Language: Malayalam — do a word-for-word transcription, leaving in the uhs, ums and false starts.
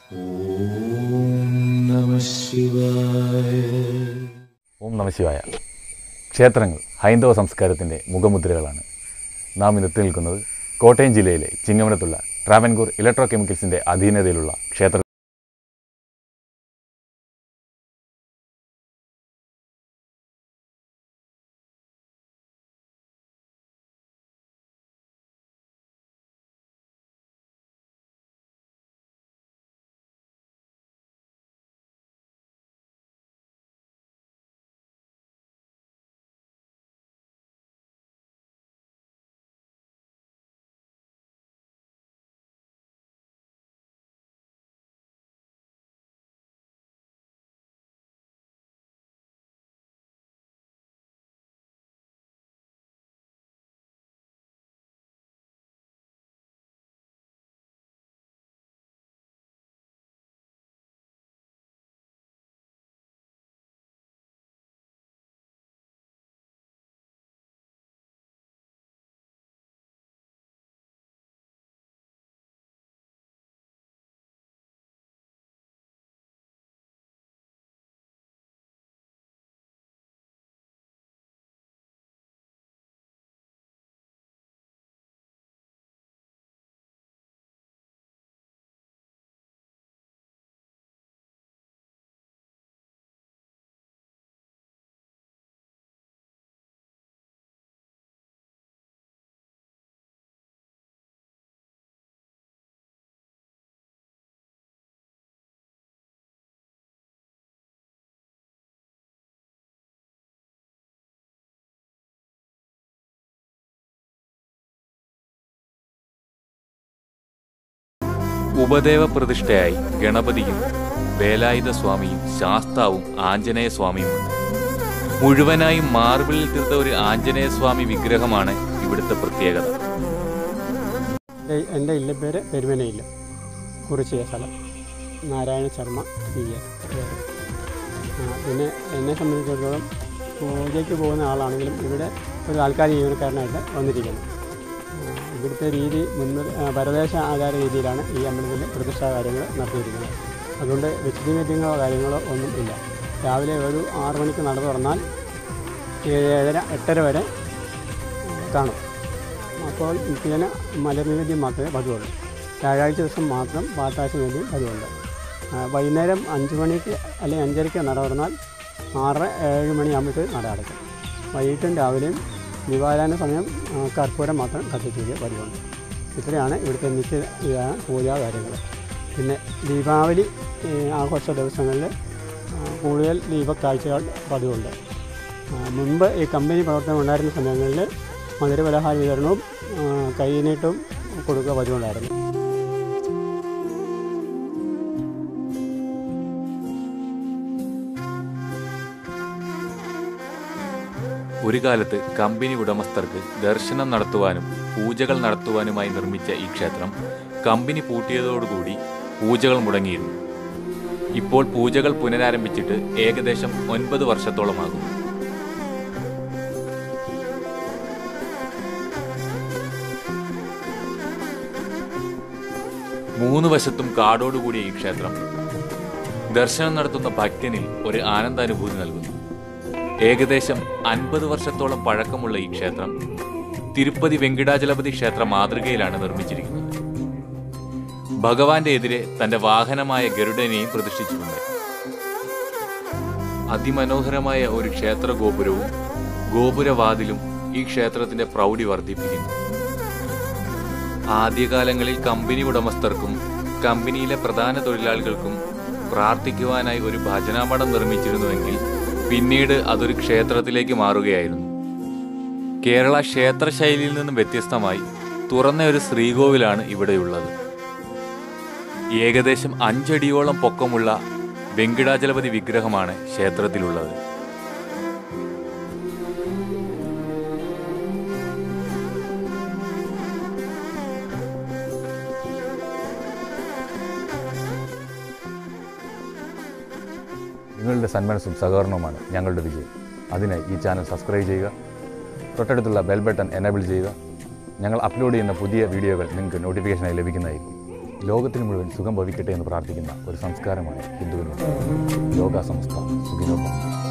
ഓം നമഃ ശിവായ. ഓം നമഃ ശിവായ. ക്ഷേത്രങ്ങൾ ഹൈന്ദവ സംസ്കാരത്തിൻ്റെ മുഖമുദ്രകളാണ്. നാം ഇന്നെത്തി നിൽക്കുന്നത് കോട്ടയം ജില്ലയിലെ ചിങ്ങവനത്തുള്ള ട്രാവൻകൂർ ഇലക്ട്രോ കെമിക്കൽസിൻ്റെ അധീനതയിലുള്ള ക്ഷേത്ര ഉപദേവ പ്രതിഷ്ഠയായി ഗണപതിയും വേലായുധ സ്വാമിയും ശാസ്താവും ആഞ്ജനേയ സ്വാമിയുമുണ്ട്. മുഴുവനായും മാർബിളിൽ തീർത്ത ഒരു ആഞ്ജനേയ സ്വാമി വിഗ്രഹമാണ് ഇവിടുത്തെ പ്രത്യേകത. എൻ്റെ ഇല്ല പേര് പെരുമനയില്ല, കുറിച്ചിയ സ്ഥലം, നാരായണ ശർമ്മ പി എ. പിന്നെ എന്നെ സംബന്ധിച്ചിടത്തോളം പൂജയ്ക്ക് പോകുന്ന ആളാണെങ്കിലും ഇവിടെ ഒരു താൽക്കാലിക ജീവനക്കാരനായിട്ട് വന്നിരിക്കുന്നു. ഇവിടുത്തെ രീതി മുൻപ് പരദേശ ആചാര രീതിയിലാണ് ഈ അമ്പലത്തിൻ്റെ പ്രതിഷ്ഠാ കാര്യങ്ങൾ നടത്തിയിരിക്കുന്നത്. അതുകൊണ്ട് വിശുദ്ധിമേദ്യങ്ങളോ കാര്യങ്ങളോ ഒന്നും ഇല്ല. രാവിലെ ഒരു ആറ് മണിക്ക് നട തുറന്നാൽ ഏഴ് ഏഴര എട്ടര വരെ കാണും. അപ്പോൾ നിത്യേന മലർനിവേദ്യം മാത്രമേ പതിവുള്ളൂ. വ്യാഴാഴ്ച ദിവസം മാത്രം പാത്താശ നിവേദ്യം പതിവുണ്ട്. വൈകുന്നേരം അഞ്ച് മണിക്ക് അല്ലെങ്കിൽ അഞ്ചരയ്ക്ക് നട തുറന്നാൽ ആറ് ഏഴ് മണിയാകുമ്പോഴത്തേക്ക് നട അടയ്ക്കും. വൈകിട്ടും രാവിലെയും നിവാരണ സമയം കർപ്പൂരം മാത്രം കത്തിക്കുക പതിവുണ്ട്. ഇത്രയാണ് ഇവിടുത്തെ നിത്യ പൂജാ കാര്യങ്ങൾ. പിന്നെ ദീപാവലി ആഘോഷ ദിവസങ്ങളിൽ കൂടുതൽ ദീപക്കാഴ്ചകൾ പതിവുണ്ട്. മുൻപ് ഈ കമ്പനി പ്രവർത്തനം ഉണ്ടായിരുന്ന സമയങ്ങളിൽ മധുരപലഹാര വിതരണവും കൈനീട്ടവും കൊടുക്കുക പതിവുണ്ടായിരുന്നു. ഒരു കാലത്ത് കമ്പനി ഉടമസ്ഥർക്ക് ദർശനം നടത്തുവാനും പൂജകൾ നടത്തുവാനുമായി നിർമ്മിച്ച ഈ ക്ഷേത്രം കമ്പനി പൂട്ടിയതോടുകൂടി പൂജകൾ മുടങ്ങിയിരുന്നു. ഇപ്പോൾ പൂജകൾ പുനരാരംഭിച്ചിട്ട് ഏകദേശം ഒൻപത് വർഷത്തോളമാകും. മൂന്ന് വശത്തും കാടോടുകൂടിയ ഈ ക്ഷേത്രം ദർശനം നടത്തുന്ന ഭക്തനിൽ ഒരു ആനന്ദാനുഭൂതി നൽകുന്നു. ഏകദേശം അൻപത് വർഷത്തോളം പഴക്കമുള്ള ഈ ക്ഷേത്രം തിരുപ്പതി വെങ്കിടാചലപതി ക്ഷേത്ര മാതൃകയിലാണ് നിർമ്മിച്ചിരിക്കുന്നത്. ഭഗവാന്റെ എതിരെ തന്റെ വാഹനമായ ഗരുഡനെയും പ്രതിഷ്ഠിച്ചിട്ടുണ്ട്. അതിമനോഹരമായ ഒരു ക്ഷേത്ര ഗോപുരവും ഗോപുരവാതിലും ഈ ക്ഷേത്രത്തിന്റെ പ്രൗഢി വർദ്ധിപ്പിക്കുന്നു. ആദ്യകാലങ്ങളിൽ കമ്പനി ഉടമസ്ഥർക്കും കമ്പനിയിലെ പ്രധാന തൊഴിലാളികൾക്കും പ്രാർത്ഥിക്കുവാനായി ഒരു ഭജനാമഠം നിർമ്മിച്ചിരുന്നുവെങ്കിൽ പിന്നീട് അതൊരു ക്ഷേത്രത്തിലേക്ക് മാറുകയായിരുന്നു. കേരള ക്ഷേത്ര ശൈലിയിൽ നിന്നും വ്യത്യസ്തമായി തുറന്ന ഒരു ശ്രീകോവിലാണ് ഇവിടെയുള്ളത്. ഏകദേശം അഞ്ചടിയോളം പൊക്കമുള്ള വെങ്കിടാചലപതി വിഗ്രഹമാണ് ക്ഷേത്രത്തിലുള്ളത്. നിങ്ങളുടെ സന്മനസ്സും സഹകരണവുമാണ് ഞങ്ങളുടെ വിജയം. അതിനായി ഈ ചാനൽ സബ്സ്ക്രൈബ് ചെയ്യുക, തൊട്ടടുത്തുള്ള ബെൽ ബട്ടൺ എനേബിൾ ചെയ്യുക. ഞങ്ങൾ അപ്ലോഡ് ചെയ്യുന്ന പുതിയ വീഡിയോകൾ നിങ്ങൾക്ക് നോട്ടിഫിക്കേഷനായി ലഭിക്കുന്നതായിരിക്കും. ലോകത്തിന് മുഴുവൻ സുഖം ഭവിക്കട്ടെ എന്ന് പ്രാർത്ഥിക്കുന്ന ഒരു സംസ്കാരമാണ് ഹിന്ദുവിനുള്ളത്. ലോക സമസ്ത സുഖിനോ ഭവന്തു.